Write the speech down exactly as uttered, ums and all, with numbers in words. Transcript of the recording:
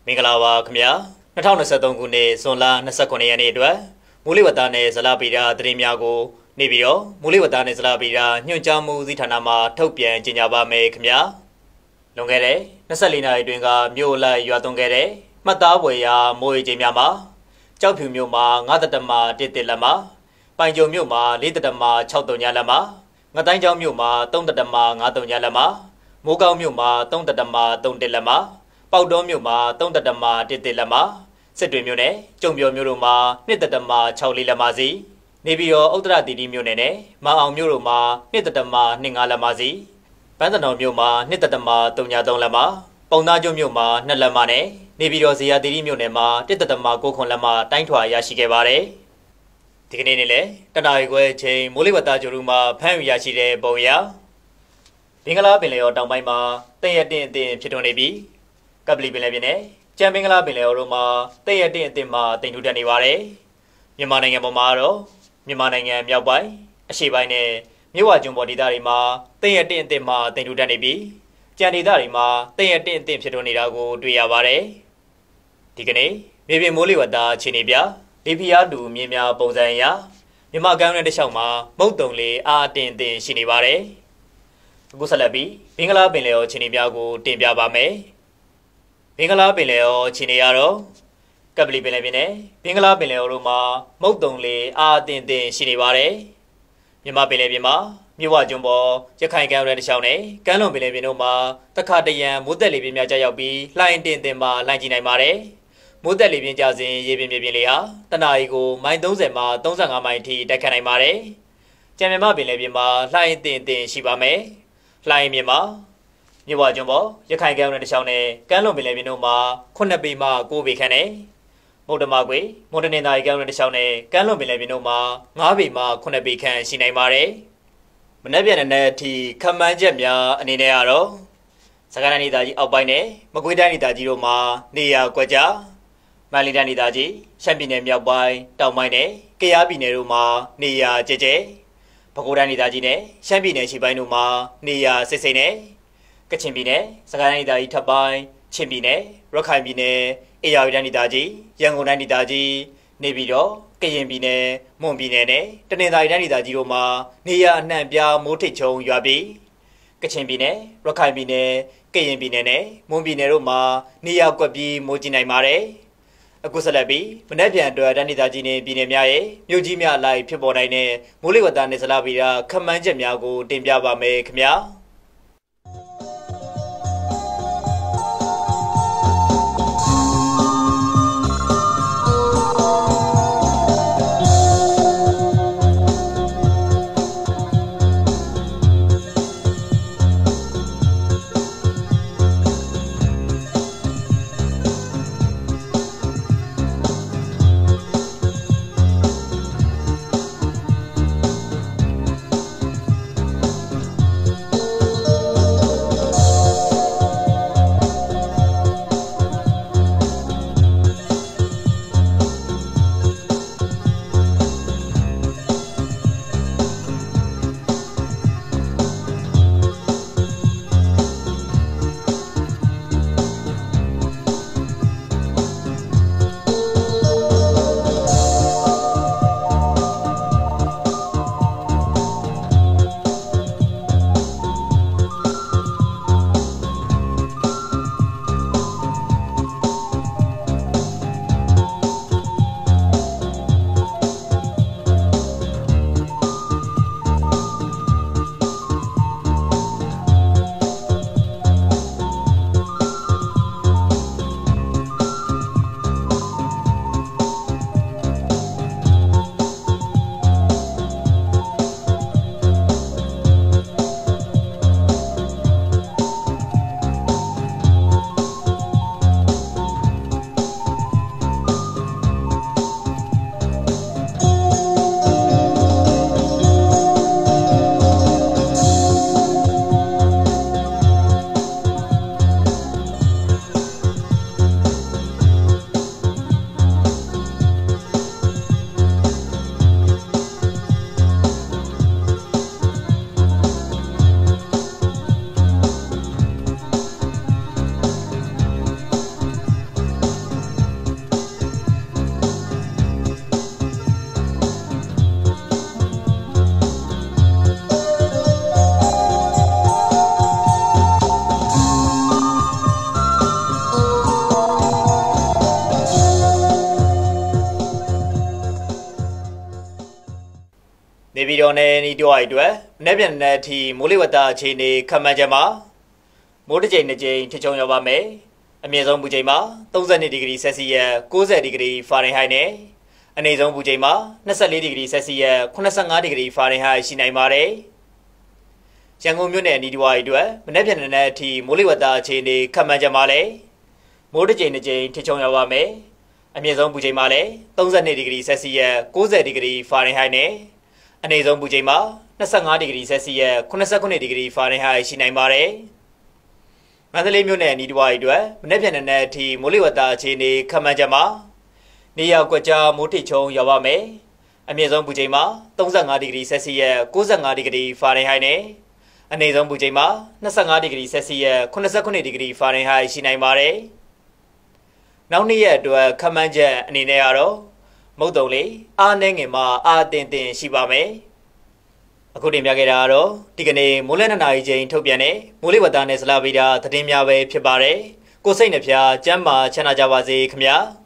မင်္ဂလာပါခင်ဗျာ၂၀၂၃ခုနှစ်ဇွန်လ၂၉ရက်နေ့အတွက်မူလဝတ္တနဲ့ဇလပီရာသတင်းများကိုနေပြီးတော့မူလဝတ္တနဲ့ဇလပီရာညွှန်ကြားမှုဦးစီးဌာနမှထုတ်ပြန်ကြေညာပါမယ်ခင်ဗျာလွန်ခဲ့တဲ့၂၄နာရီအတွင်းကမြို့လိုက်ရွာသွန်းခဲ့တဲ့မှတ်သားပွဲရာမိုးရေချိန်များမှာကြောက်ဖြူမြို့မှာ၅တတမ၁၁လက်မှာပိုင်ကြုံမြို့မှာ၄တတမ၆၃ညလက်မှာငတိုင်းကျောင်းမြို့မှာ၃တတမ၅၃ညလက်မှာမိုးကောင်းမြို့မှာ၃တတမ၃၁လက်မှာပေါက်တော်မြို့မှာ၃တတမ၁၁လက်မှာစစ်တွေမြို့နယ်ကျုံပြော်မြို့တို့မှာ၂တတမ၆၄လက်မှာစီနေပြည်တော်ဥတ္တရတီတီမြို့နယ်နဲ့မအောင်မြို့တို့မှာ၂တတမ၂၅လက်မှာစီပန်းတတော်မြို့မှာ၂တတမ၃၃လက်မှာပုံသားကျွန်းမြို့မှာ၂လက်မှာနဲ့နေပြည်တော်ဇေယျတီတီမြို့နယ်မှာ၁တတမ၉ခွန်လက်မှာတိုင်းထွာရရှိခဲ့ပါတယ်ဒီကနေ့နေ့လည်းတနအီခွဲချိန်မိုးလေဝသကြိုးရူမှာဖမ်းယူရရှိတဲ့ပုံရဘင်္ဂလားပင်လယ်အော်တောင်ပိုင်းမှာတည့်ရတင်းအသင်းဖြစ်ထွန်းနေပြီးကပလီပင်လယ်ပြင်နဲ့ကျန်ဘင်္ဂလားပင်လယ်အော်တို့မှာတည့်ရတင်းအသင်းမှာတင်ထူတက်နေပါတယ်မြန်မာနိုင်ငံပေါ်မှာတော့မြန်မာနိုင်ငံမြောက်ပိုင်းအရှေ့ပိုင်းနဲ့မြစ်ဝကျွန်းပေါ်ဒေသတွေမှာတည့်ရတင်းအသင်းမှာတင်ထူတက်နေပြီးကျန်ဒေသတွေမှာတည့်ရတင်းအသင်းဖြစ်ထွန်းနေတာကိုတွေ့ရပါတယ်ဒီကနေ့မြေပြင်မိုးလေဝသအခြေအနေပြလေပြင်းတူမြင်းများပုံစံအရမြန်မာကမ်းရိုးတန်းတစ်လျှောက်မှာမုတ်တုံလေအားအတင်းအတင်းရှိနေပါတယ်အခုဆက်လက်ပြီးဘင်္ဂလားပင်လယ်အော်အခြေအနေများကိုတင်ပြပါမယ်ဘင်္ဂလားပင်လယ်အော်အခြေအနေကတော့ကပလီပင်လယ်ပြင်နဲ့ဘင်္ဂလားပင်လယ်အော်တို့မှာမုတ်တုံလေအားအတင်းအတင်းရှိနေပါတယ်မြန်မာပင်လယ်ပြင်မှာမြစ်ဝကျွန်းပေါ်ရခိုင်ကမ်းရိုးတန်းတစ်လျှောက်နဲ့ကမ်းလွန်ပင်လယ်ပြင်တို့မှာတခါတရံမိုးသက်လေပြင်းများကျရောက်ပြီးလှိုင်းတင်းတင်းမှလှိုင်းကြီးနိုင်ပါတယ်မိုးသက်လေပြင်းကျစဉ်ရေပြင်မြေပြင်လေဟာတနအီကိုမိုင်၃၀မှ၃၅မိုင်အထိတိုက်ခတ်နိုင်ပါတယ်။ကျန်မြန်မာပင်လယ်ပြင်မှာလှိုင်းတင်းတင်းရှိပါမယ်။လှိုင်းမြင့်မှာမြစ်ဝကျွန်းပေါ်ရခိုင်ကမ်းရိုးတန်းတစ်လျှောက်နဲ့ကမ်းလွန်ပင်လယ်ပြင်တို့မှာခုနှစ်ပေမှ၉ပေခန့်နဲ့မုတ်တမကွေမွန်တနင်္သာရီကမ်းရိုးတန်းတစ်လျှောက်နဲ့ကမ်းလွန်ပင်လယ်ပြင်တို့မှာ၅ပေမှခုနှစ်ပေခန့်ရှိနိုင်ပါတယ်။မနက်ဖြန်နဲ့အထိခန့်မှန်းချက်များအနေနဲ့ကတော့စကိုင်းတိုင်းဒေသကြီးအောက်ပိုင်းနဲ့မကွေးတိုင်းဒေသကြီးတို့မှာနေရာကွက်ကြားမန္တလေးတိုင်းဒေသကြီးရှမ်းပြည်နယ်မြောက်ပိုင်းတောင်ပိုင်းနဲ့ကယားပြည်နယ်တို့မှာနေရာကျကျပဲခူးတိုင်းဒေသကြီးနဲ့ရှမ်းပြည်နယ်ရှေ့ပိုင်းတို့မှာနေရာစိတ်စိတ်နဲ့ကချင်ပြည်နယ်စကိုင်းတိုင်းဒေသကြီးထပ်ပိုင်းချင်းပြည်နယ်ရခိုင်ပြည်နယ်အေရဝတီတိုင်းဒေသကြီးရန်ကုန်တိုင်းဒေသကြီးနေပြည်တော်ကရင်ပြည်နယ်မွန်ပြည်နယ်နဲ့တနင်္သာရီတိုင်းဒေသကြီးတို့မှာနေရာအနှံ့ပြားမိုးထိပ်ချုံရွာပြီးကချင်ပြည်နယ်ရခိုင်ပြည်နယ်ကရင်ပြည်နယ်နဲ့မွန်ပြည်နယ်တို့မှာနေရာကွက်ပြီးမိုးကြီးနိုင်ပါတယ်အခုဆက်လက်ပြီးမနက်ဖြန်အတွက်တိုင်းဒေသကြီးနဲ့ပြည်နယ်များရဲ့မြို့ကြီးများအလိုက်ဖြစ်ပေါ်နိုင်တဲ့မိုးလေဝသနဲ့ဇလဗေဒခန့်မှန်းချက်များကိုတင်ပြပါမယ်ခင်ဗျာပြည်တော်နယ်ဤတွားအတွက်မနေ့ပြန်တဲ့အထိမိုးလေဝသအခြေအနေခန့်မှန်းချက်မှာမိုးတစ်ကြိမ်နှစ်ကြိမ်ထချုံရောက်ပါမယ်အမြင့်ဆုံးပူချိန်မှာသုံးဆယ်နှစ်ဒီဂရီဆယ်စီယပ်၉၀ဒီဂရီဖာရင်ဟိုက်နဲ့အနိမ့်ဆုံးပူချိန်မှာ၂၄ဒီဂရီဆယ်စီယပ်၈၅ဒီဂရီဖာရင်ဟိုက်ရှိနိုင်ပါတယ်ရန်ကုန်မြို့နယ်ဤတွားအတွက်မနေ့ပြန်တဲ့အထိမိုးလေဝသအခြေအနေခန့်မှန်းချက်မှာလည်းမိုးတစ်ကြိမ်နှစ်ကြိမ်ထချုံရောက်ပါမယ်အမြင့်ဆုံးပူချိန်မှာလည်းသုံးဆယ်နှစ်ဒီဂရီဆယ်စီယပ်၉၀ဒီဂရီဖာရင်ဟိုက်နဲ့အနိမ့်ဆုံးပူချိန်မှာ၂၅ဒီဂရီဆယ်စီယပ်၈၉ဒီဂရီဖာရင်ဟိုက်ရှိနိုင်ပါတယ်။မန္တလေးမြို့နယ်ဤတွားအတွက်မနေ့ပြန်တဲ့အထိမိုးလေဝသအခြေအနေခန့်မှန်းချက်မှာနေရာကွက်ကြားမိုးထချုံရောက်ပါမယ်။အမြင့်ဆုံးပူချိန်မှာ၃၅ဒီဂရီဆယ်စီယပ်၉၅ဒီဂရီဖာရင်ဟိုက်နဲ့အနိမ့်ဆုံးပူချိန်မှာ၂၅ဒီဂရီဆယ်စီယပ်၈၉ဒီဂရီဖာရင်ဟိုက်ရှိနိုင်ပါတယ်။နောက်နေ့ရက်အတွက်ခန့်မှန်းချက်အနေနဲ့ကတော့မုတ်တုံလေးအားနှဲငင်မှာအာတင်တင်ရှိပါမယ်။အခုတင်ပြခဲ့တာကတော့ဒီကနေ့မိုးလဲနှစ်နာရီချိန်ထုတ်ပြန်တဲ့မိုးလေဝသနဲ့ဇလဗေဒသတင်းများပဲဖြစ်ပါတယ်။ကိုစိတ်နှဖျားကျမ်းမာချမ်းသာကြပါစေခင်ဗျာ။